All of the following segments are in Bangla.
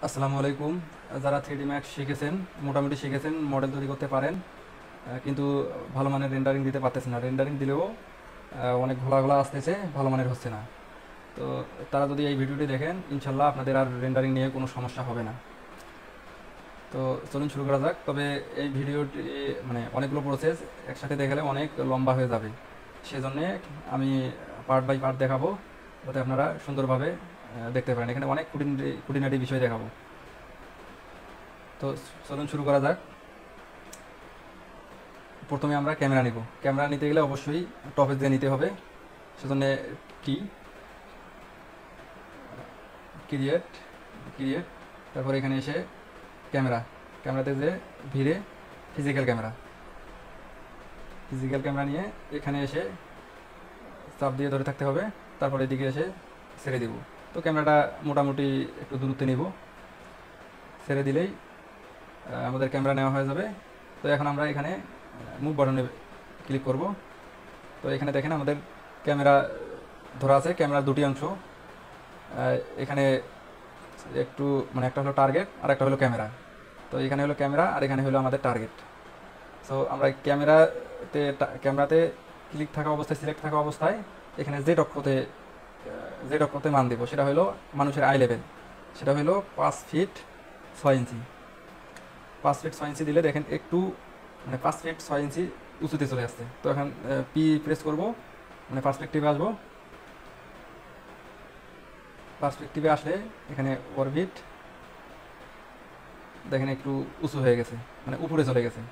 আসসালামু আলাইকুম। যারা 3D ম্যাক্স শিখেছেন, মোটামুটি শিখেছেন, মডেল তৈরি করতে পারেন, কিন্তু ভালো মানের রেন্ডারিং দিতে পারতেছেন না। রেন্ডারিং দিলেও অনেক ঘোলা ঘোলা আসতেছে, ভালো মানের হচ্ছে না। তো তারা যদি এই ভিডিওটি দেখেন, ইনশাল্লাহ আপনাদের আর রেন্ডারিং নিয়ে কোনো সমস্যা হবে না। তো চলুন শুরু করা যাক। তবে এই ভিডিওটি মানে অনেকগুলো প্রসেস একসাথে দেখালে অনেক লম্বা হয়ে যাবে, সেজন্যে আমি পার্ট বাই পার্ট দেখাবো, যাতে আপনারা সুন্দরভাবে দেখতে পারেন। এখানে অনেক খুঁটিনাটি বিষয় দেখাবো। তো চলুন শুরু করা যাক। প্রথমে আমরা ক্যামেরা নিব। ক্যামেরা নিতে গেলে অবশ্যই টপে দিয়ে নিতে হবে, সেজন্য টি ক্রিয়েট ক্রিয়েট তারপর এখানে এসে ক্যামেরা, ক্যামেরাতে যে ভিড়ে ফিজিক্যাল ক্যামেরা নিয়ে এখানে এসে চাপ দিয়ে ধরে থাকতে হবে, তারপর এদিকে এসে ছেড়ে দিব। তো ক্যামেরাটা মোটামুটি একটু দূরত্বে নিব, ছেড়ে দিলেই আমাদের ক্যামেরা নেওয়া হয়ে যাবে। তো এখন আমরা এখানে মুভ বাটনে ক্লিক করব। তো এখানে দেখেন আমাদের ক্যামেরা ধরা আছে। ক্যামেরার দুটি অংশ, এখানে একটু মানে একটা হলো টার্গেট আর একটা হলো ক্যামেরা। তো এখানে হলো ক্যামেরা আর এখানে হলো আমাদের টার্গেট। সো আমরা ক্যামেরাতে ক্লিক থাকা অবস্থায়, সিলেক্ট থাকা অবস্থায় এখানে যে অক্ষতে মান দেবো সেটা হলো মানুষের আই লেভেল, সেটা হলো 5 ফিট 6 ইঞ্চি। 5 ফিট 6 ইঞ্চি দিলে দেখেন একটু মানে 5 ফিট 6 ইঞ্চি উঁচুতে চলে আসছে। তো এখন পি প্রেস করব, মানে পার্সপেক্টিভে আসবো। পার্সপেক্টিভে আসলে এখানে অরবিট দেখেন একটু উঁচু হয়ে গেছে, মানে উপরে চলে গেছে।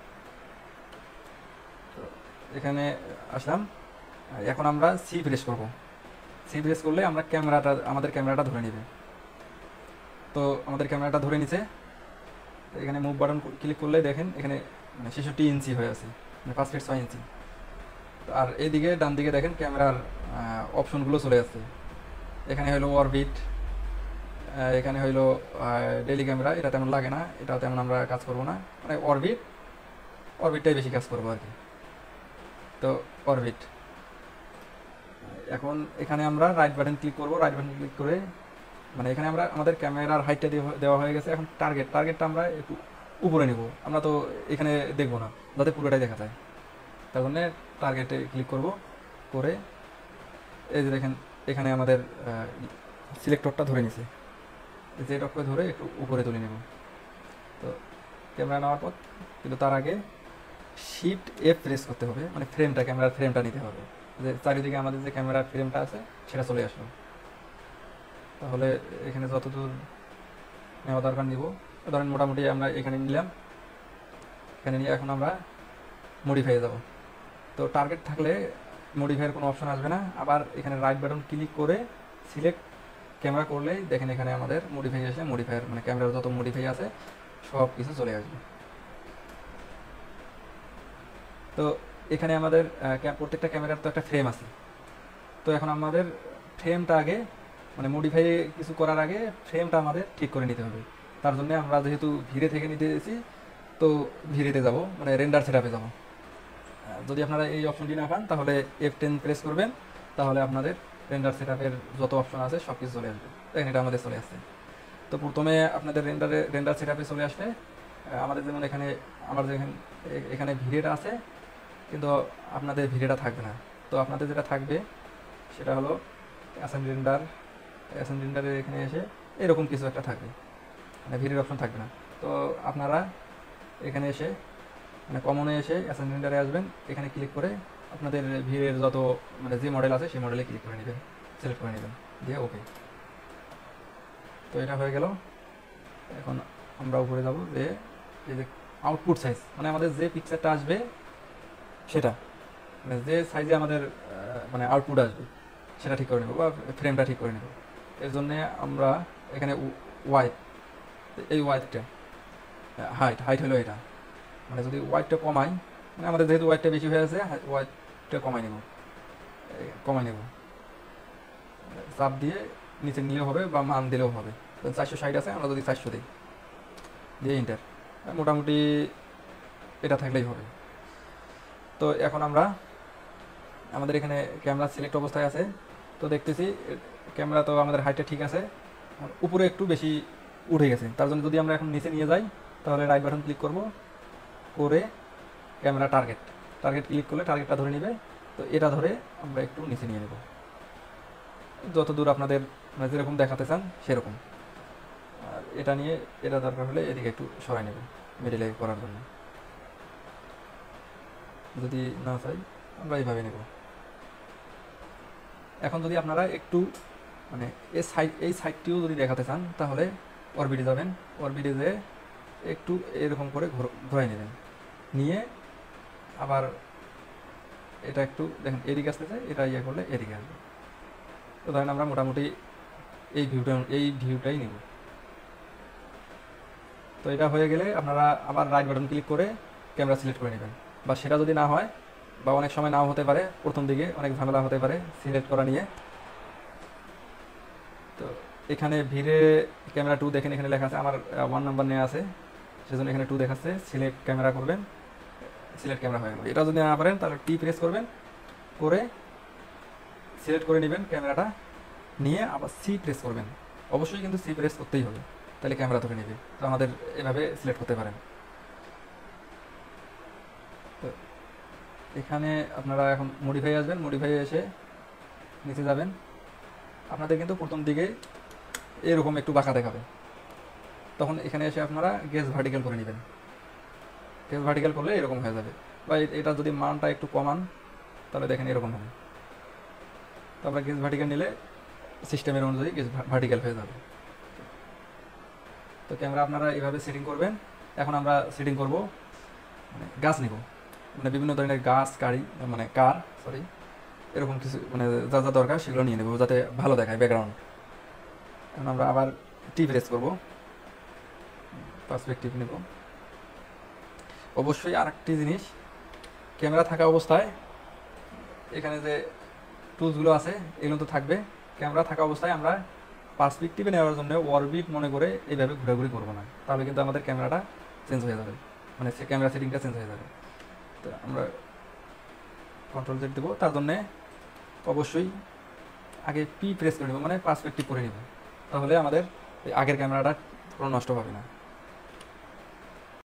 তো এখানে আসলাম। এখন আমরা সি প্রেস করব। সি প্রেস করলে আমাদের ক্যামেরাটা ধরে নেবে। তো আমাদের ক্যামেরাটা ধরে নিছে। এখানে মুভ বাটন ক্লিক করলে দেখেন এখানে মানে 66 ইঞ্চি হয়ে আছে, মানে 5 ফিট 6 ইঞ্চি। আর এইদিকে ডান দিকে দেখেন ক্যামেরার অপশনগুলো চলে আসছে। এখানে হলো অরবিট, এখানে হইলো ডেইলি ক্যামেরা, এটা তেমন লাগে না, এটা তেমন আমরা কাজ করব না, মানে অরবিটটাই বেশি কাজ করবো আর কি। তো অরবিট, এখন এখানে আমরা রাইট বাটন ক্লিক করব। রাইট বাটন ক্লিক করে মানে এখানে আমরা আমাদের ক্যামেরার হাইটটা দেওয়া হয়ে গেছে। এখন টার্গেটটা আমরা একটু উপরে নেব, আমরা তো এখানে দেখবো না, যাতে পুরোটাই দেখা যায়। তার জন্য টার্গেটে ক্লিক করব, করে এই যে দেখেন এখানে আমাদের সিলেক্টরটা ধরে নিছে। যে টপকে ধরে একটু উপরে তুলে নেব। তো ক্যামেরা নেওয়ার পর কিন্তু তার আগে শিফট এফ প্রেস করতে হবে, মানে ক্যামেরার ফ্রেমটা নিতে হবে, যে চারিদিকে আমাদের যে ক্যামেরার ফ্রেমটা আছে সেটা চলে আসলো। তাহলে এখানে যতদূর নেওয়া দরকার নিব, ধরেন মোটামুটি আমরা এখানে নিলাম। এখানে নিয়ে এখন আমরা মডিফাই যাব। তো টার্গেট থাকলে মডিফাইয়ের কোনো অপশন আসবে না। আবার এখানে রাইট বাটন ক্লিক করে সিলেক্ট ক্যামেরা করলেই দেখেন এখানে আমাদের মডিফাই আসে, মডিফায়ার মানে ক্যামেরার যত মডিফাই আছে সব কিছু চলে আসবে। তো এখানে আমাদের প্রত্যেকটা ক্যামেরার তো একটা ফ্রেম আছে। তো এখন আমাদের ফ্রেমটা আগে মানে মডিফাই কিছু করার আগে ফ্রেমটা আমাদের ঠিক করে নিতে হবে। তার জন্য আমরা যেহেতু ভিড়ে থেকে নিতে এসেছি, তো ভিড়েতে যাব, মানে রেন্ডার সেটআপে যাব। যদি আপনারা এই অপশনটি না পান তাহলে F10 প্রেস করবেন, তাহলে আপনাদের রেন্ডার সেটআপের যত অপশন আছে সব কিছু চলে আসবে। দেখেন এটা আমাদের চলে আসছে। তো প্রথমে আপনাদের রেন্ডার সেটআপে চলে আসলে আমাদের যেমন এখানে ভিডিওটা আছে, কিন্তু আপনাদের ভিডিওটা থাকবে না। তো আপনাদের যেটা থাকবে সেটা হলো অ্যাসেন্ডারের এখানে এসে এরকম কিছু একটা থাকবে, মানে ভিডিওর অপশন থাকবে না। তো আপনারা এখানে এসে মানে কমনে এসে অ্যাসেন্ডারে আসবেন, এখানে ক্লিক করে আপনাদের ভিডিওর যত মানে যে মডেল আছে সেই মডেলে ক্লিক করে নেবেন, সিলেক্ট করে নেবেন, দিয়ে ওকে। তো এটা হয়ে গেল। এখন আমরা উপরে যাব, যে এই যে আউটপুট সাইজ, মানে আমাদের যে পিকচারটা আসবে সেটা মানে যে সাইজে আমাদের মানে আউটপুট আসবে সেটা ঠিক করে নেব, বা ফ্রেমটা ঠিক করে নেব। এর জন্যে আমরা এখানে এই ওয়াইডটা হাইট হলো এটা, মানে যদি ওয়াইডটা কমাই, মানে আমাদের যেহেতু ওয়াইডটা বেশি হয়ে আছে, ওয়াইডটা কমাই নেব, চাপ দিয়ে নিচে নিলেও হবে বা মান দিলেও হবে। 460 আছে, আমরা যদি 400 দিই, দিয়ে ইন্টার, মোটামুটি এটা থাকলেই হবে। তো এখন আমরা আমাদের এখানে ক্যামেরা সিলেক্ট অবস্থায় আছে। তো দেখতেছি ক্যামেরা তো আমাদের হাইটটা ঠিক আছে, উপরে একটু বেশি উঠে গেছে। তার জন্য যদি আমরা এখন নিচে নিয়ে যাই, তাহলে রাইট বাটন ক্লিক করব, করে ক্যামেরা টার্গেট ক্লিক করলে টার্গেটটা ধরে নেবে। তো এটা ধরে আমরা একটু নিচে নিয়ে নেব, যত দূর আপনাদের মানে যেরকম দেখাতে চান সেরকম। আর এটা নিয়ে এটা দরকার হলে এদিকে একটু সরাই নেব মিডিলে করার জন্য। যদি না চাই আমরা এইভাবে নেব। এখন যদি আপনারা একটু মানে এই সাইডটিও যদি দেখাতে চান, তাহলে অরবিটে যাবেন, অরবিটে যেয়ে একটু এরকম করে ঘোরাই নেবেন, নিয়ে আবার এটা একটু দেখেন এদিকে আসতেছে, এটা ইয়ে করলে এদিকে আসবে। তো ধরেন আমরা মোটামুটি এই ভিউটাই নেব। তো এটা হয়ে গেলে আপনারা আবার রাইট বাটন ক্লিক করে ক্যামেরা সিলেক্ট করে নেবেন। বা সেটা যদি না হয়, বা অনেক সময় নাও হতে পারে, প্রথম দিকে অনেক ঝামেলা হতে পারে সিলেক্ট করা নিয়ে। তো এখানে ভিড়ে ক্যামেরা 2 দেখেন, এখানে লেখা আছে, আমার 1 নাম্বার নেওয়া আছে, সেজন্য এখানে 2 দেখাচ্ছে। সিলেক্ট ক্যামেরা করবেন, সিলেক্ট ক্যামেরা হয়ে গেল। এটা যদি না পারেন তাহলে টি প্রেস করবেন, করে সিলেক্ট করে নেবেন ক্যামেরাটা, নিয়ে আবার সি প্রেস করবেন। অবশ্যই কিন্তু সি প্রেস করতেই হবে, তাহলে ক্যামেরা ধরে নেবে। তো আমাদের এভাবে সিলেক্ট করতে পারেন। তো এখানে আপনারা এখন মডিফাই আসবেন, মডিফাই এসে নিচে যাবেন। আপনাদের কিন্তু প্রথম দিকে এরকম একটু বাঁকা দেখাবে, তখন এখানে এসে আপনারা গেজ ভার্টিক্যাল করে নেবেন। গেজ ভার্টিক্যাল করলে এরকম হয়ে যাবে। বা এটা যদি মানটা একটু কমান, তাহলে দেখেন এরকম হবে। তো আমরা গেজ ভার্টিক্যাল নিলে সিস্টেমের অনুযায়ী গেজ ভার্টিক্যাল হয়ে যাবে। তো ক্যামেরা আপনারা এইভাবে সেটিং করবেন। এখন আমরা সেটিং করব মানে গাছ নিব, মানে বিভিন্ন ধরনের গাছ কার এরকম কিছু মানে যা যা দরকার সেগুলো নিয়ে নেব, যাতে ভালো দেখায় ব্যাকগ্রাউন্ড। এখন আমরা আবার টি প্রেস করব, পার্সপেক্টিভ নেব। অবশ্যই আরেকটি জিনিস, ক্যামেরা থাকা অবস্থায় এখানে যে টুলসগুলো আছে এগুলো তো থাকবে। ক্যামেরা থাকা অবস্থায় আমরা পার্সপেক্টিভে নেওয়ার জন্য অরবিট মনে করে এইভাবে ঘোরাঘুরি করবো না, তাহলে কিন্তু আমাদের ক্যামেরাটা চেঞ্জ হয়ে যাবে, মানে ক্যামেরা সেটিংটা চেঞ্জ হয়ে যাবে। তো আমরা কন্ট্রোল জেড দেবো, তার জন্যে অবশ্যই আগে পি প্রেস করে নেব, মানে পার্সপেক্টিভ করে নেব, তাহলে আমাদের আগের ক্যামেরাটা কোনো নষ্ট হবে না।